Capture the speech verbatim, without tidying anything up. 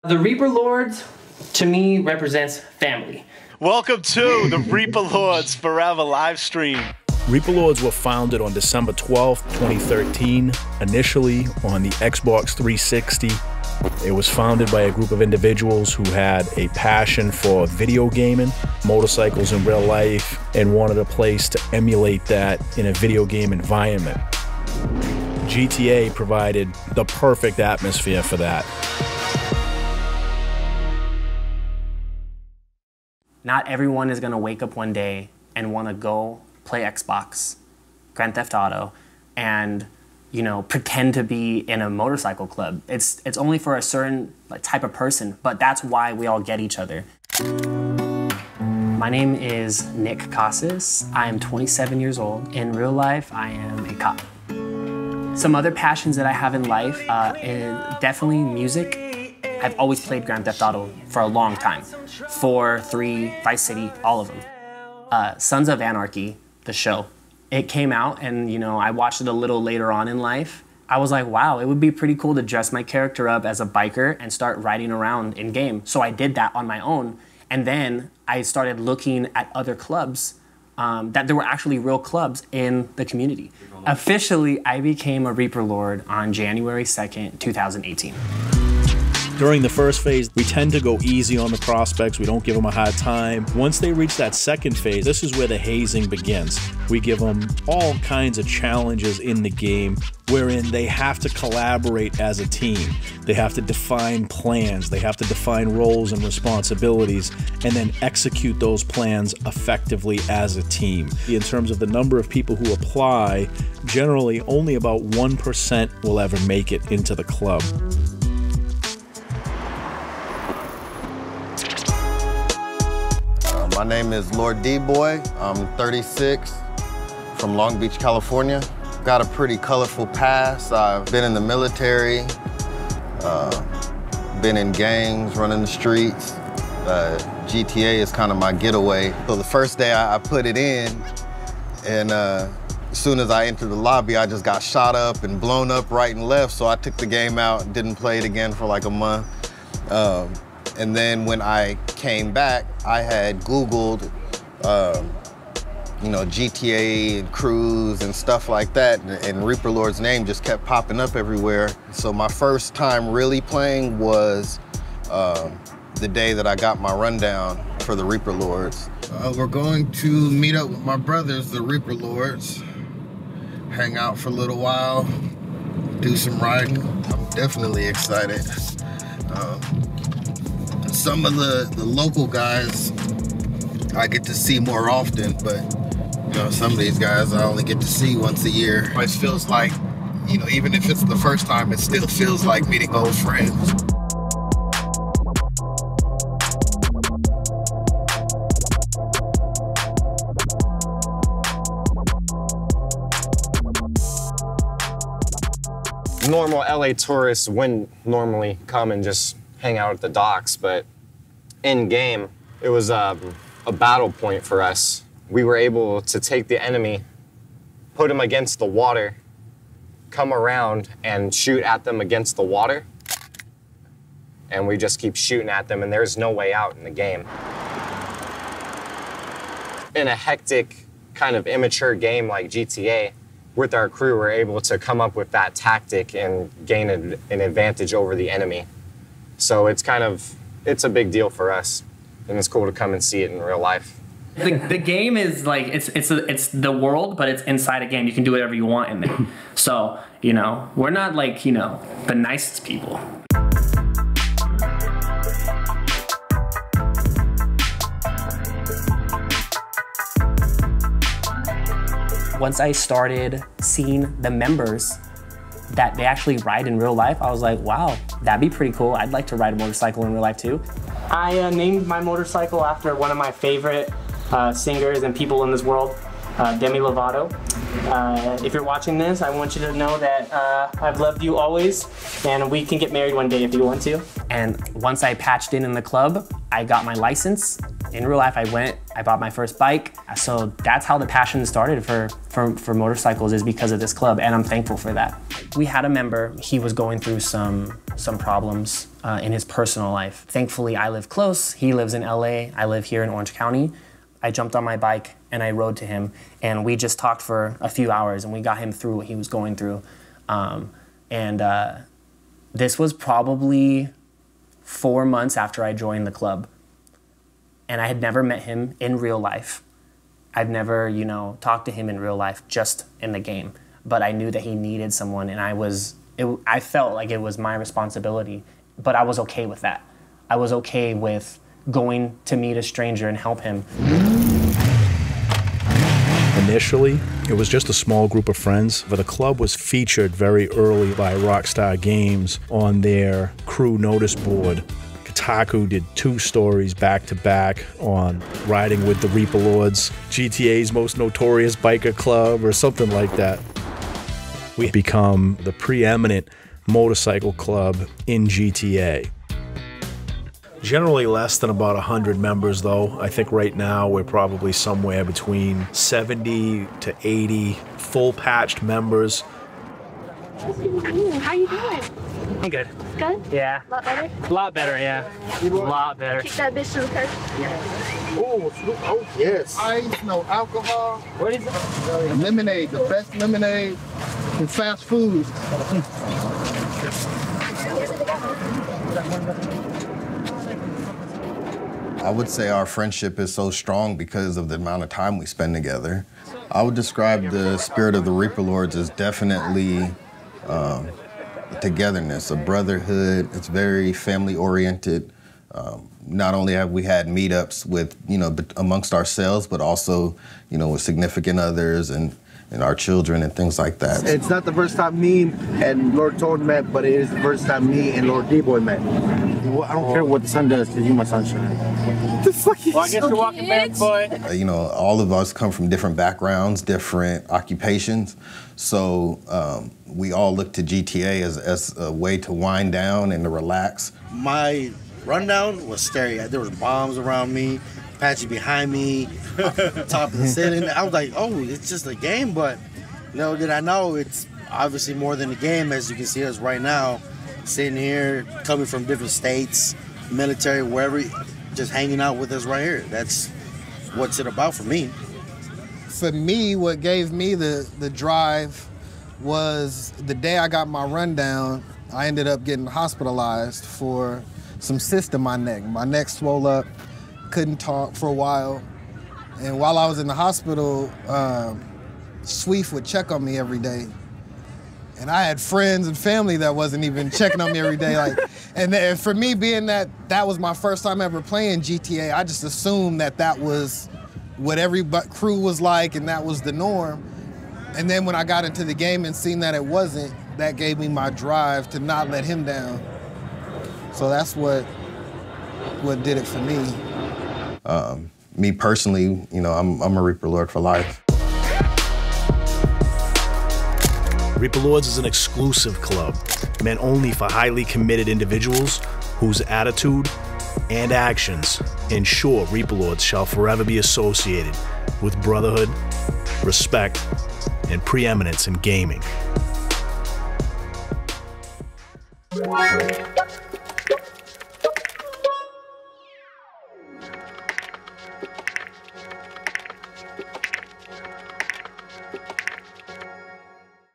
The Reaper Lords, to me, represents family. Welcome to the Reaper Lords Forever live stream. Reaper Lords were founded on December twelfth, twenty thirteen, initially on the Xbox three sixty. It was founded by a group of individuals who had a passion for video gaming, motorcycles in real life, and wanted a place to emulate that in a video game environment. G T A provided the perfect atmosphere for that. Not everyone is gonna wake up one day and wanna go play Xbox, Grand Theft Auto, and you know, pretend to be in a motorcycle club. It's, it's only for a certain like, type of person, but that's why we all get each other. My name is Nick Casas. I am twenty-seven years old. In real life, I am a cop. Some other passions that I have in life uh, is definitely music. I've always played Grand Theft Auto for a long time. Four, three, Vice City, all of them. Uh, Sons of Anarchy, the show. It came out and, you know, I watched it a little later on in life. I was like, wow, it would be pretty cool to dress my character up as a biker and start riding around in game. So I did that on my own. And then I started looking at other clubs, um, that there were actually real clubs in the community. Officially, I became a Reaper Lord on January second, two thousand eighteen. During the first phase, we tend to go easy on the prospects. We don't give them a hard time. Once they reach that second phase, this is where the hazing begins. We give them all kinds of challenges in the game wherein they have to collaborate as a team. They have to define plans. They have to define roles and responsibilities and then execute those plans effectively as a team. In terms of the number of people who apply, generally only about one percent will ever make it into the club. My name is Lord D-Boy. I'm thirty-six, from Long Beach, California. Got a pretty colorful past. I've been in the military, uh, been in gangs, running the streets. Uh, G T A is kind of my getaway. So the first day I, I put it in, and uh, as soon as I entered the lobby, I just got shot up and blown up right and left. So I took the game out and didn't play it again for like a month. Um, And then when I came back, I had Googled, um, you know, G T A and Cruise and stuff like that, and, and Reaper Lord's name just kept popping up everywhere. So my first time really playing was um, the day that I got my rundown for the Reaper Lords. Uh, we're going to meet up with my brothers, the Reaper Lords, hang out for a little while, do some riding. I'm definitely excited. Um, Some of the, the local guys I get to see more often, but you know, some of these guys I only get to see once a year. It feels like, you know, even if it's the first time, it still feels like meeting old friends. Normal L A tourists wouldn't normally come and just hang out at the docks, but in game, it was um, a battle point for us. We were able to take the enemy, put them against the water, come around and shoot at them against the water, and we just keep shooting at them, and there's no way out in the game. In a hectic, kind of immature game like G T A, with our crew, we're able to come up with that tactic and gain a, an advantage over the enemy. So it's kind of, it's a big deal for us, and it's cool to come and see it in real life. The, the game is like, it's it's a, it's the world, but it's inside a game. You can do whatever you want in there. So, you know, we're not like, you know, the nicest people. Once I started seeing the members that they actually ride in real life, I was like, wow, that'd be pretty cool. I'd like to ride a motorcycle in real life too. I uh, named my motorcycle after one of my favorite uh, singers and people in this world, uh, Demi Lovato. Uh, if you're watching this, I want you to know that uh, I've loved you always, and we can get married one day if you want to. And once I patched in in the club, I got my license. In real life, I went, I bought my first bike. So that's how the passion started for, for, for motorcycles, is because of this club, and I'm thankful for that. We had a member, he was going through some, some problems uh, in his personal life. Thankfully, I live close. He lives in L A. I live here in Orange County. I jumped on my bike and I rode to him, and we just talked for a few hours, and we got him through what he was going through. Um, and uh, this was probably four months after I joined the club, and I had never met him in real life. I'd never, you know, talked to him in real life, just in the game. But I knew that he needed someone, and I was, it, I felt like it was my responsibility, but I was okay with that. I was okay with going to meet a stranger and help him. Initially, it was just a small group of friends, but the club was featured very early by Rockstar Games on their crew notice board. Kotaku did two stories back to back on riding with the Reaper Lords, G T A's most notorious biker club, or something like that. We become the preeminent motorcycle club in G T A. Generally less than about one hundred members, though. I think right now we're probably somewhere between seventy to eighty full-patched members. Ooh, how you doing? I'm good. Good? Yeah. A lot better? A lot better, yeah. A lot better. Kick that bitch to the curb. Oh, oh yes. Ice, no alcohol. What is it? Lemonade, the best lemonade in fast food. I would say our friendship is so strong because of the amount of time we spend together. I would describe the spirit of the Reaper Lords as definitely um, togetherness, a brotherhood. It's very family-oriented. Um, not only have we had meetups with, you know, amongst ourselves, but also, you know, with significant others and, and our children and things like that. It's not the first time me and Lord Toad met, but it is the first time me and Lord D-Boy met. Well, I don't care what the sun does, because you're my sunshine. The fuck is Well, I guess you're walking barefoot. Uh, you know, all of us come from different backgrounds, different occupations. So um, we all look to G T A as, as a way to wind down and to relax. My rundown was scary. There was bombs around me, Apache behind me, top of the ceiling. I was like, oh, it's just a game, but little did I know it's obviously more than a game, as you can see us right now, sitting here, coming from different states, military, wherever, just hanging out with us right here. That's what's it about for me. For me, what gave me the, the drive was the day I got my rundown, I ended up getting hospitalized for some cyst in my neck. My neck swole up, couldn't talk for a while. And while I was in the hospital, um, Sweef would check on me every day. And I had friends and family that wasn't even checking on me every day. Like, and then for me, being that that was my first time ever playing G T A, I just assumed that that was what every crew was like and that was the norm. And then when I got into the game and seen that it wasn't, that gave me my drive to not let him down. So that's what what did it for me. Um, me personally, you know, I'm, I'm a Reaper Lord for life. Reaper Lords is an exclusive club meant only for highly committed individuals whose attitude and actions ensure Reaper Lords shall forever be associated with brotherhood, respect, and preeminence in gaming.